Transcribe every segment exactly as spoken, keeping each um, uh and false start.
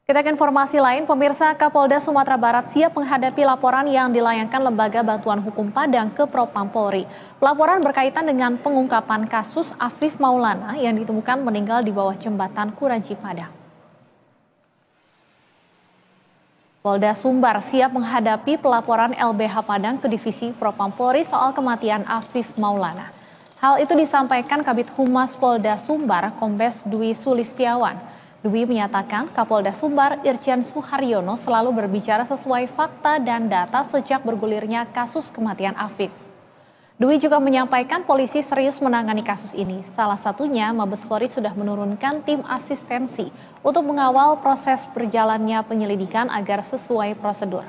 Kita ke informasi lain, pemirsa. Kapolda Sumatera Barat siap menghadapi laporan yang dilayangkan Lembaga Bantuan Hukum Padang ke Propam Polri. Pelaporan berkaitan dengan pengungkapan kasus Afif Maulana yang ditemukan meninggal di bawah jembatan Kuranci Padang. Polda Sumbar siap menghadapi pelaporan L B H Padang ke Divisi Propam Polri soal kematian Afif Maulana. Hal itu disampaikan Kabid Humas Polda Sumbar, Kombes Dwi Sulistiawan. Dwi menyatakan Kapolda Sumbar Irjen Suharyono selalu berbicara sesuai fakta dan data sejak bergulirnya kasus kematian Afif. Dwi juga menyampaikan polisi serius menangani kasus ini. Salah satunya Mabes Polri sudah menurunkan tim asistensi untuk mengawal proses berjalannya penyelidikan agar sesuai prosedur.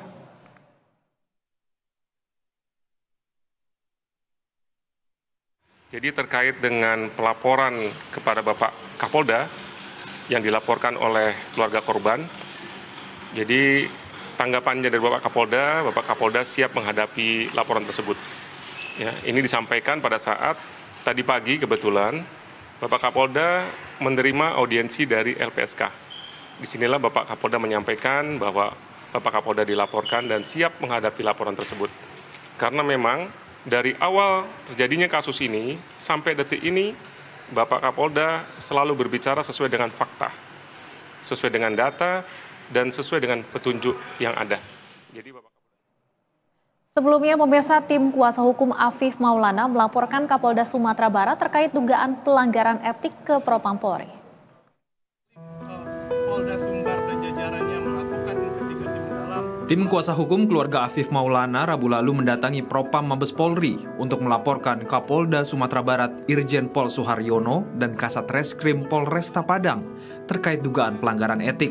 Jadi terkait dengan pelaporan kepada Bapak Kapolda yang dilaporkan oleh keluarga korban. Jadi tanggapannya dari Bapak Kapolda, Bapak Kapolda siap menghadapi laporan tersebut. Ya, ini disampaikan pada saat tadi pagi kebetulan Bapak Kapolda menerima audiensi dari L P S K. Disinilah Bapak Kapolda menyampaikan bahwa Bapak Kapolda dilaporkan dan siap menghadapi laporan tersebut. Karena memang dari awal terjadinya kasus ini sampai detik ini Bapak Kapolda selalu berbicara sesuai dengan fakta, sesuai dengan data, dan sesuai dengan petunjuk yang ada. Jadi Bapak Sebelumnya, pemirsa, tim kuasa hukum Afif Maulana melaporkan Kapolda Sumatera Barat terkait dugaan pelanggaran etik ke Propam Polri. Tim kuasa hukum keluarga Afif Maulana Rabu lalu mendatangi Propam Mabes Polri untuk melaporkan Kapolda Sumatera Barat Irjen Pol Suharyono dan Kasat Reskrim Polresta Padang terkait dugaan pelanggaran etik.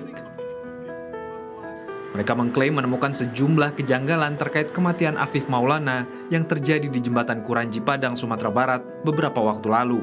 Mereka mengklaim menemukan sejumlah kejanggalan terkait kematian Afif Maulana yang terjadi di jembatan Kuranci Padang, Sumatera Barat beberapa waktu lalu.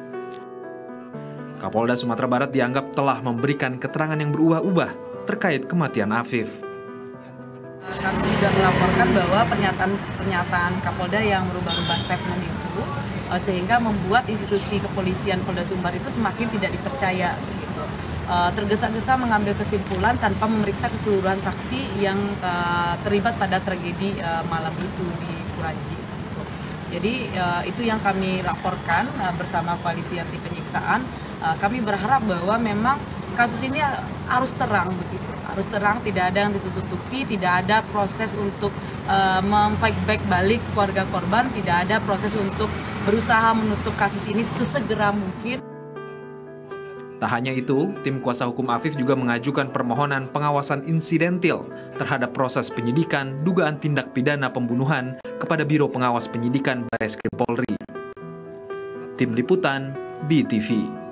Kapolda Sumatera Barat dianggap telah memberikan keterangan yang berubah-ubah terkait kematian Afif. Kami juga melaporkan bahwa pernyataan-pernyataan Kapolda yang merubah-rubah statement itu uh, sehingga membuat institusi kepolisian Polda Sumbar itu semakin tidak dipercaya. Gitu. Uh, tergesa-gesa mengambil kesimpulan tanpa memeriksa keseluruhan saksi yang uh, terlibat pada tragedi uh, malam itu di Kuranci. Gitu. Jadi uh, itu yang kami laporkan uh, bersama koalisi anti penyiksaan. Uh, kami berharap bahwa memang kasus ini harus terang begitu. Harus terang, tidak ada yang ditutupi, tidak ada proses untuk uh, mem-fight back balik keluarga korban, tidak ada proses untuk berusaha menutup kasus ini sesegera mungkin. Tak hanya itu, tim kuasa hukum Afif juga mengajukan permohonan pengawasan insidentil terhadap proses penyidikan dugaan tindak pidana pembunuhan kepada Biro Pengawas Penyidikan Bareskrim Polri. Tim Liputan, B T V.